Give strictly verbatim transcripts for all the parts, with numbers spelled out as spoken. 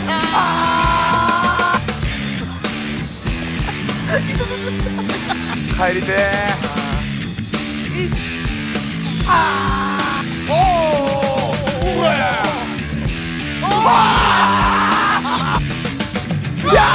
帰りてー。あーおーうわーうわーや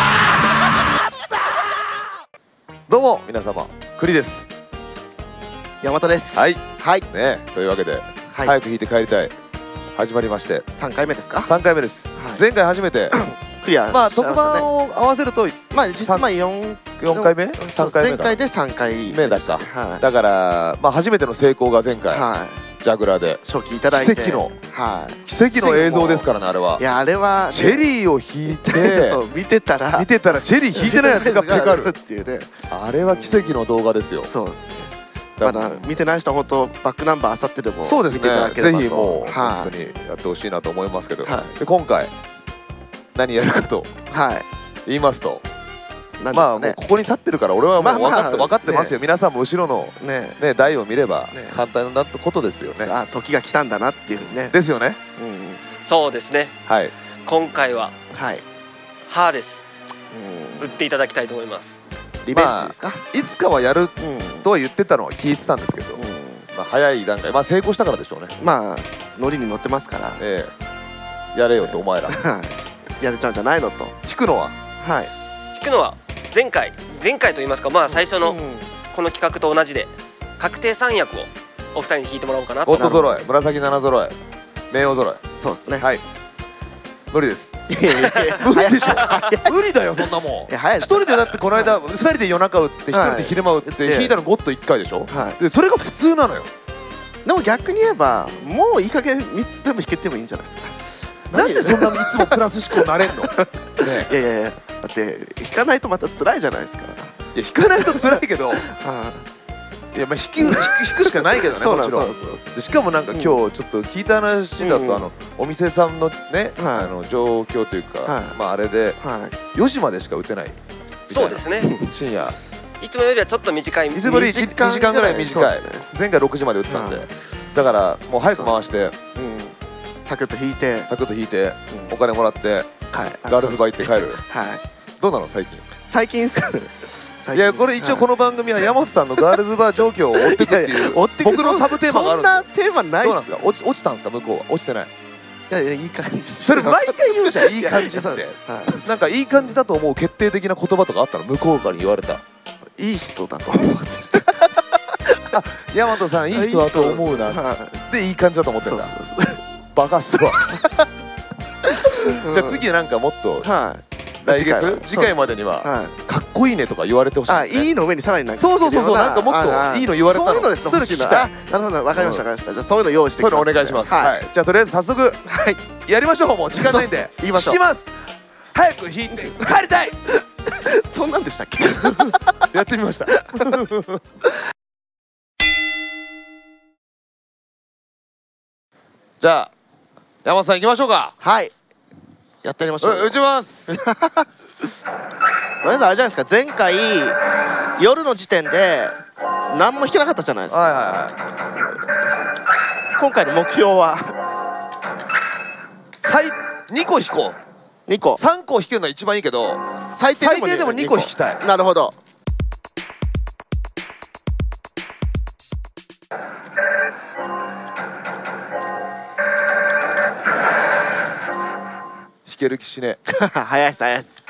ったー。どうも皆様、栗です。 山本です。 はいはいね、というわけで、 はい、 早く弾いて帰りたい始まりましてさんかいめですか。 さんかいめです、はい、前回初めてクリア、 まあ特番を合わせるとまあ実はよんかいめさんかいめ前回でさんかいめだった、はい、だからまあ初めての成功が前回、はい、ジャグラーで初期いただいて奇跡の、 はい、 奇跡の映像ですからね。あれはいやあれはチェリーを弾いてそう見てたら見てたらチェリー弾いてないやつがペカるっていうね。 あれは奇跡の動画ですよ。 そうですね。まだ見てない人は本当バックナンバーあさってでもそうですね、ぜひもうは本当にやってほしいなと思いますけど、で今回何やるかと言いますと、まあもうここに立ってるから俺はもう分かって分かってますよ。皆さんも後ろのね台を見れば簡単なことですよね。 あ、時が来たんだなっていうね。 ですよね。 そうですね。 はい。 今回ははいハーです。売っていただきたいと思います。 リベンジですか。 いつかはやるとは言ってたのは聞いてたんですけど、まあ早い段階、まあ成功したからでしょうね。 まあノリに乗ってますから、 ええやれよとお前らやれちゃうんじゃないのと。 弾くのははい弾くのは前回前回と言いますか、まあ最初のこの企画と同じで確定三役をお二人に弾いてもらおうかなと。 ゴッド揃い、紫七揃い、冥王揃い。 そうですね。 はい、無理です。無理でしょ。無理だよそんなもん。一人でだってこの間二人で夜中打って一人で昼間打って弾いたのゴッドいっかいでしょ。でそれが普通なのよ。 でも逆に言えばもういい加減みっつ全部弾けてもいいんじゃないですか。 なんでそんないつもプラス思考なれんの。いやいやいや、だって弾かないとまた辛いじゃないですか。 いや弾かないと辛いけど、いやまあ弾く弾くしかないけどね、もちろん。しかもなんか今日ちょっと聞いた話だと、あのお店さんのねあの状況というか、まああれでよじまでしか打てない。 そうですね。 深夜いつもよりはちょっと短い。 いつもよりいちじかんぐらい短い。前回ろくじまで打ってたんで、だからもう早く回してサクッと弾いてサクッと弾いてお金もらってガールズバー行って帰る。どうなの最近。最近いやこれ一応この番組は山本さんのガールズバー状況を追ってくっていう僕のサブテーマがあるんですよ。 そんなテーマないっすよ。 落ち落ちたんですか向こうは。落ちてない。 いやいやいい感じ。 それ毎回言うじゃんいい感じって。なんかいい感じだと思う決定的な言葉とかあったの向こうから言われた。 いい人だと思う。 あ、大和さんいい人だと思うなでいい感じだと思ってんだ。バカっすわ。じゃあ次なんかもっと来月次回までにはかっこいいねとか言われてほしいですね。 あ、いいの上にさらになんかそうそうそうそう、なんかもっといいの言われたの。そういうのですね。そういうの聞きたい。なるほど、わかりましたわかりました。じゃあそういうの用意してきます。そういうのお願いします。はい。じゃあとりあえず早速やりましょう。もう時間ないんで弾きます。早く弾いて帰りたい。 そんなんでしたっけ。 やってみました。じゃあ山本さん行きましょうか。 はい、やってやりましょう。 打ちます。 とりあえずあれじゃないですか、前回夜の時点で何も弾けなかったじゃないですか。 はいはいはい。 今回の目標は最にこ弾こう。 にこさんこ弾けるのは一番いいけど最低でもにこ弾きたい。 なるほど。 弾ける気しねえ。早いっす早いっす。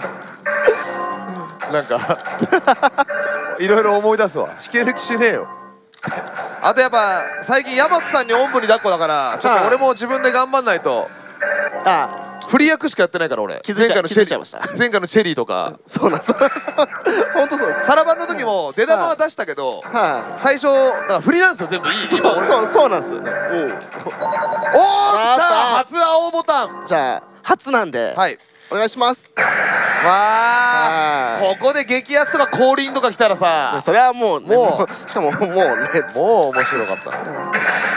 なんかいろいろ思い出すわ。弾ける気しねえよ。あとやっぱ最近山本さんにおんぶに抱っこだからちょっと俺も自分で頑張んないと。ああ、フリー役しかやってないから俺。前回のチェリー前回のチェリーとか。 そうなんです。本当そう。 サラバンの時も出玉は出したけど最初だから振りなんですよ全部。いい。 そうそうなんですよね。おお、 来た初青ボタン。 じゃあ初なんでお願いします。 わあ、ここで激アツとか降臨とか来たらさ、 それはもうもうしかももうね、 もう面白かった。